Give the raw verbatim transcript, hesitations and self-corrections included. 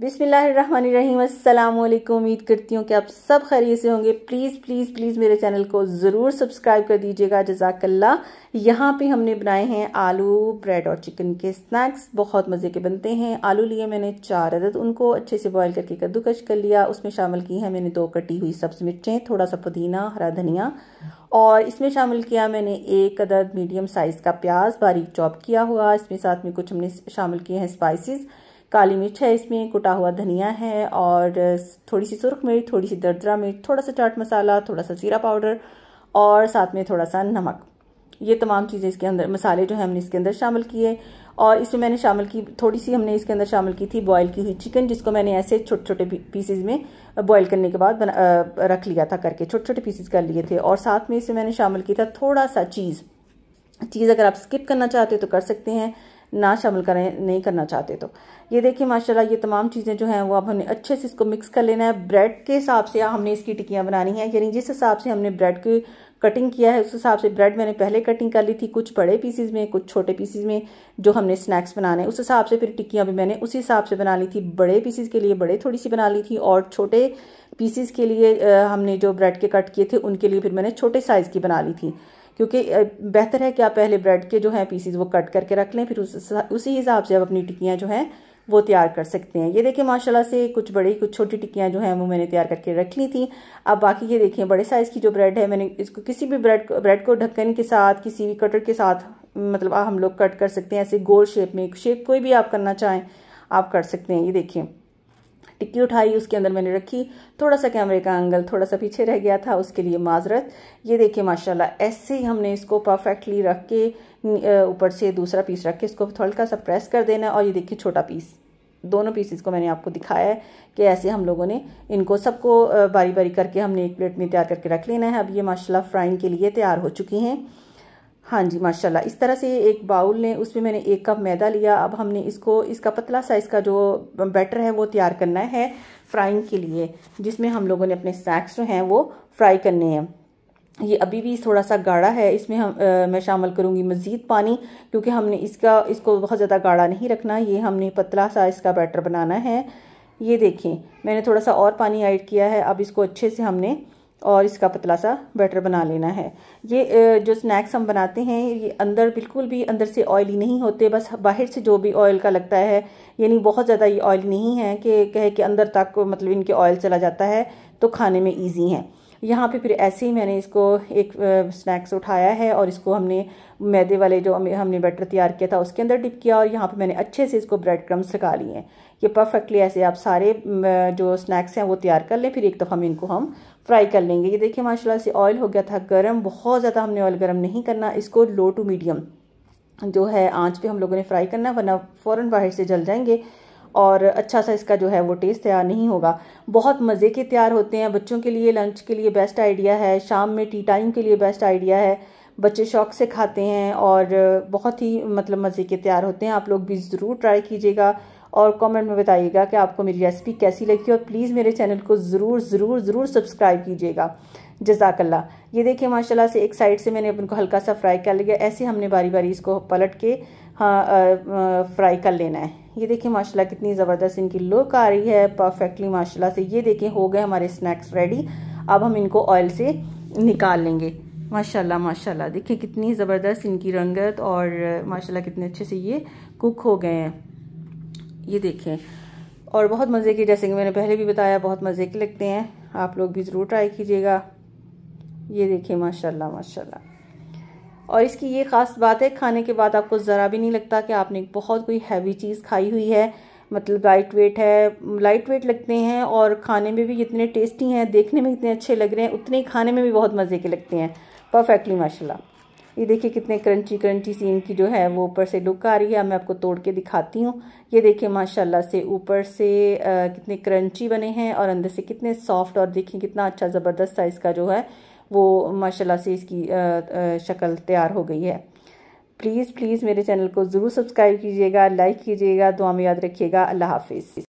बिस्मिल्लाहिर्रहमानिर्रहीम, अस्सलाम वालेकुम। उम्मीद करती हूँ कि आप सब खैरियत से होंगे। प्लीज़ प्लीज़ प्लीज़ मेरे चैनल को ज़रूर सब्सक्राइब कर दीजिएगा, जज़ाकल्लाह। यहाँ पे हमने बनाए हैं आलू ब्रेड और चिकन के स्नैक्स, बहुत मज़े के बनते हैं। आलू लिए मैंने चार अदद, उनको अच्छे से बॉयल करके कद्दूकश कर लिया। उसमें शामिल की है मैंने दो कटी हुई सब्ज़ मिर्चें, थोड़ा सा पुदीना, हरा धनिया, और इसमें शामिल किया मैंने एक अदद मीडियम साइज़ का प्याज बारीक चॉप किया हुआ। इसमें साथ में कुछ हमने शामिल किए हैं स्पाइसेस, काली मिर्च है, इसमें कुटा हुआ धनिया है, और थोड़ी सी सुर्ख मिर्च, थोड़ी सी दरदरा मिर्च, थोड़ा सा चाट मसाला, थोड़ा सा जीरा पाउडर, और साथ में थोड़ा सा नमक। ये तमाम चीज़ें इसके अंदर, मसाले जो है हमने इसके अंदर शामिल किए। और इसमें मैंने शामिल की थोड़ी सी हमने इसके अंदर शामिल की थी बॉयल की हुई चिकन, जिसको मैंने ऐसे छोटे छोटे पीसेज में बॉयल करने के बाद बना, रख लिया था करके, छोटे छोटे पीसेज कर लिए थे। और साथ में इसमें मैंने शामिल किया था थोड़ा सा चीज़। चीज़ अगर आप स्किप करना चाहते हो तो कर सकते हैं, ना शामिल करें नहीं करना चाहते तो। ये देखिए माशाल्लाह, ये तमाम चीज़ें जो हैं वो अब हमने अच्छे से इसको मिक्स कर लेना है। ब्रेड के हिसाब से हमने इसकी टिक्कियाँ बनानी है, यानी जिस हिसाब से हमने ब्रेड की कटिंग किया है उस हिसाब से ब्रेड मैंने पहले कटिंग कर ली थी, कुछ बड़े पीसेज में कुछ छोटे पीसेज में, जो हमने स्नैक्स बनाने उस हिसाब से। फिर टिक्कियाँ भी मैंने उसी हिसाब से बना ली थी। बड़े पीसेज के लिए बड़े थोड़ी सी बना ली थी, और छोटे पीसेज के लिए हमने जो ब्रेड के कट किए थे उनके लिए फिर मैंने छोटे साइज़ की बना ली थी, क्योंकि बेहतर है कि आप पहले ब्रेड के जो हैं पीसेस वो कट करके रख लें, फिर उस उसी हिसाब से आप अपनी टिक्कियाँ जो हैं वो तैयार कर सकते हैं। ये देखिए माशाल्लाह से कुछ बड़ी कुछ छोटी टिक्कियाँ जो हैं वो मैंने तैयार करके रख ली थी। अब बाकी ये देखिए बड़े साइज़ की जो ब्रेड है, मैंने इसको किसी भी ब्रेड ब्रेड को ढक्कन के साथ, किसी भी कटर के साथ, मतलब हम लोग कट कर सकते हैं ऐसे गोल शेप में। शेप कोई भी आप करना चाहें आप कर सकते हैं। ये देखिए टिक्की उठाई, उसके अंदर मैंने रखी। थोड़ा सा कैमरे का एंगल थोड़ा सा पीछे रह गया था, उसके लिए माजरत। ये देखिए माशाल्लाह ऐसे ही हमने इसको परफेक्टली रख के ऊपर से दूसरा पीस रख के इसको हल्का सा प्रेस कर देना। और ये देखिए छोटा पीस, दोनों पीसेस को मैंने आपको दिखाया है कि ऐसे हम लोगों ने इनको सबको बारी बारी करके हमने एक प्लेट में तैयार करके रख लेना है। अब ये माशाल्लाह फ्राइंग के लिए तैयार हो चुकी हैं। हाँ जी माशाल्लाह, इस तरह से एक बाउल लें, उसमें मैंने एक कप मैदा लिया। अब हमने इसको, इसका पतला साइज़ का जो बैटर है वो तैयार करना है फ्राइंग के लिए, जिसमें हम लोगों ने अपने स्नैक्स जो हैं वो फ्राई करने हैं। ये अभी भी थोड़ा सा गाढ़ा है, इसमें हम आ, मैं शामिल करूँगी मज़ीद पानी, क्योंकि हमने इसका इसको बहुत ज़्यादा गाढ़ा नहीं रखना। ये हमने पतला सा इसका बैटर बनाना है। ये देखें मैंने थोड़ा सा और पानी ऐड किया है। अब इसको अच्छे से हमने और इसका पतला सा बैटर बना लेना है। ये जो स्नैक्स हम बनाते हैं ये अंदर बिल्कुल भी अंदर से ऑयली नहीं होते, बस बाहर से जो भी ऑयल का लगता है, यानी बहुत ज़्यादा ये ऑयल नहीं है कि कहे कि अंदर तक मतलब इनके ऑयल चला जाता है, तो खाने में ईजी हैं। यहाँ पे फिर ऐसे ही मैंने इसको एक स्नैक्स उठाया है और इसको हमने मैदे वाले जो हमने बैटर तैयार किया था उसके अंदर डिप किया, और यहाँ पे मैंने अच्छे से इसको ब्रेड क्रम्स लगा लिए हैं। ये परफेक्टली ऐसे आप सारे जो स्नैक्स हैं वो तैयार कर लें, फिर एक दफ़ा में इनको हम फ्राई कर लेंगे। ये देखिए माशाल्लाह से ऑयल हो गया था गर्म, बहुत ज़्यादा हमने ऑयल गर्म नहीं करना, इसको लो टू मीडियम जो है आँच पे हम लोगों ने फ्राई करना, वरना फ़ौरन बाहर से जल जाएंगे और अच्छा सा इसका जो है वो टेस्ट तैयार नहीं होगा। बहुत मज़े के तैयार होते हैं, बच्चों के लिए लंच के लिए बेस्ट आइडिया है, शाम में टी टाइम के लिए बेस्ट आइडिया है, बच्चे शौक से खाते हैं और बहुत ही मतलब मज़े के तैयार होते हैं। आप लोग भी ज़रूर ट्राई कीजिएगा और कमेंट में बताइएगा कि आपको मेरी रेसिपी कैसी लगी, और प्लीज़ मेरे चैनल को ज़रूर ज़रूर ज़रूर सब्सक्राइब कीजिएगा, जज़ाकल्लाह। ये देखिए माशाल्लाह से एक साइड से मैंने अपन को हल्का सा फ्राई कर लिया, ऐसे हमने बारी बारी इसको पलट के हाँ फ्राई कर लेना है। ये देखिए माशाल्लाह कितनी ज़बरदस्त इनकी लुक आ रही है परफेक्टली माशाल्लाह से। ये देखें हो गए हमारे स्नैक्स रेडी। अब हम इनको ऑयल से निकाल लेंगे। माशाल्लाह माशाल्लाह देखिए कितनी ज़बरदस्त इनकी रंगत, और माशाल्लाह कितने अच्छे से ये कुक हो गए हैं। ये देखें, और बहुत मज़े के, जैसे कि मैंने पहले भी बताया, बहुत मज़े के लगते हैं। आप लोग भी ज़रूर ट्राई कीजिएगा। ये देखिए माशाल्लाह माशाल्लाह, और इसकी ये ख़ास बात है, खाने के बाद आपको ज़रा भी नहीं लगता कि आपने बहुत कोई हैवी चीज़ खाई हुई है। मतलब लाइट वेट है, लाइट वेट लगते हैं और खाने में भी इतने टेस्टी हैं, देखने में इतने अच्छे लग रहे हैं, उतने ही खाने में भी बहुत मज़े के लगते हैं परफेक्टली माशाल्लाह। ये देखिए कितने क्रंची क्रंची सी इनकी जो है वो ऊपर से लुक आ रही है। मैं आपको तोड़ के दिखाती हूँ। ये देखिए माशाल्लाह से ऊपर से आ, कितने क्रंची बने हैं और अंदर से कितने सॉफ्ट, और देखिए कितना अच्छा ज़बरदस्त साइज़ का जो है वो माशाल्लाह से इसकी आ, आ, शक्ल तैयार हो गई है। प्लीज़ प्लीज़ मेरे चैनल को ज़रूर सब्सक्राइब कीजिएगा, लाइक कीजिएगा, दुआ में याद रखिएगा। अल्लाह हाफिज़।